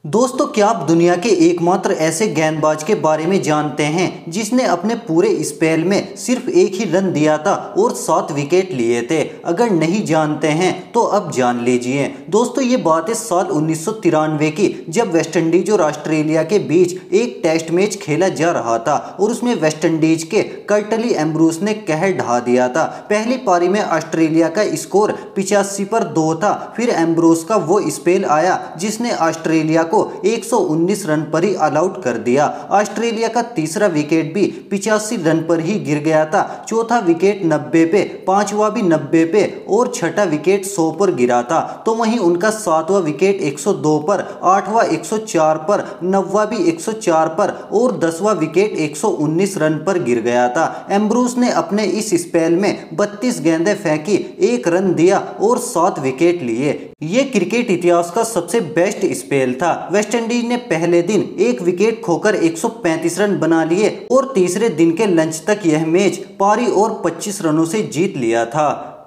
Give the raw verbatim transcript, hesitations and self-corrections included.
दोस्तों, क्या आप दुनिया के एकमात्र ऐसे गेंदबाज के बारे में जानते हैं जिसने अपने पूरे स्पेल में सिर्फ एक ही रन दिया था और सात विकेट लिए थे? अगर नहीं जानते हैं तो अब जान लीजिए। दोस्तों, ये बात है साल उन्नीस सौ तिरानवे की, जब वेस्टइंडीज और ऑस्ट्रेलिया के बीच एक टेस्ट मैच खेला जा रहा था और उसमें वेस्टइंडीज के कर्टली एम्ब्रूस ने कहर ढहा दिया था। पहली पारी में ऑस्ट्रेलिया का स्कोर पिचासी पर दो था। फिर एम्ब्रोस का वो स्पेल आया जिसने ऑस्ट्रेलिया को एक सौ उन्नीस रन पर ही ऑल आउट कर दिया। ऑस्ट्रेलिया का तीसरा विकेट भी पिचासी रन पर ही गिर गया था। चौथा विकेट नब्बे पे, पांचवा भी नब्बे पे और छठा विकेट सौ पर गिरा था। तो वहीं उनका सातवां विकेट एक सौ दो पर, आठवां एक सौ चार पर, नौवां भी एक सौ चार पर और दसवां विकेट एक सौ उन्नीस रन पर गिर गया था। एम्ब्रूस ने अपने इस स्पेल में बत्तीस गेंदें फेंकी, एक रन दिया और सात विकेट लिए। ये क्रिकेट इतिहास का सबसे बेस्ट स्पेल था। वेस्टइंडीज ने पहले दिन एक विकेट खोकर एक सौ पैंतीस रन बना लिए और तीसरे दिन के लंच तक यह मैच पारी और पच्चीस रनों से जीत लिया था।